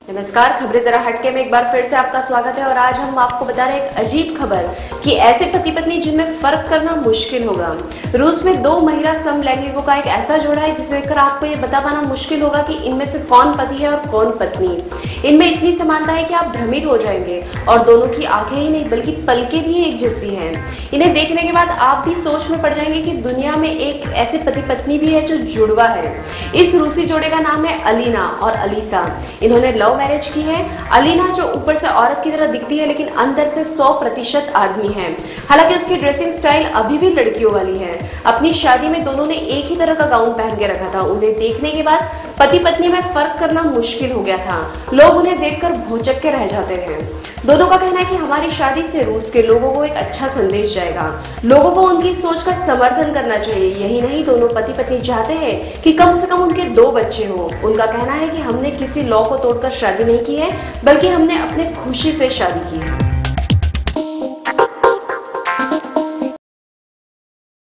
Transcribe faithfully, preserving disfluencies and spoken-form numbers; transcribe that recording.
नमस्कार, खबरें जरा हटके में एक बार फिर से आपका स्वागत है। और आज हम आपको बता रहे हैं एक अजीब खबर कि ऐसे पति पत्नी जिनमें फर्क करना मुश्किल होगा। रूस में दो महिला समलैंगिकों का एक ऐसा जोड़ा है जिसे देखकर आपको ये बता पाना मुश्किल होगा कि इनमें से कौन पति है और कौन पत्नी। इनमें इतनी समानता है कि आप भ्रमित हो जाएंगे और दोनों की आंखें ही नहीं बल्कि पलकें भी एक जैसी हैं। इन्हें देखने के बाद आप भी सोच में पड़ जाएंगे कि दुनिया में एक ऐसे पति पत्नी भी है जो जुड़वा है। इस रूसी जोड़े का नाम है अलीना और अलीसा। इन्होंने लव मैरिज की है। अलीना जो ऊपर से औरत की तरह दिखती है लेकिन अंदर से सौ प्रतिशत आदमी है। हालांकि उसकी ड्रेसिंग स्टाइल अभी भी लड़कियों वाली है। अपनी शादी में दोनों ने एक ही तरह का गाउन पहन के रखा था। उन्हें देखने के बाद पति पत्नी में फर्क करना मुश्किल हो गया था। लोग उन्हें देखकर भौचक्के के रह जाते हैं। दोनों का कहना है कि हमारी शादी से रूस के लोगों को एक अच्छा संदेश जाएगा। लोगों को उनकी सोच का समर्थन करना चाहिए। यही नहीं, दोनों पति पत्नी चाहते हैं कि कम से कम उनके दो बच्चे हो। उनका कहना है कि हमने किसी लॉ को तोड़कर शादी नहीं की है, बल्कि हमने अपने खुशी से शादी की है।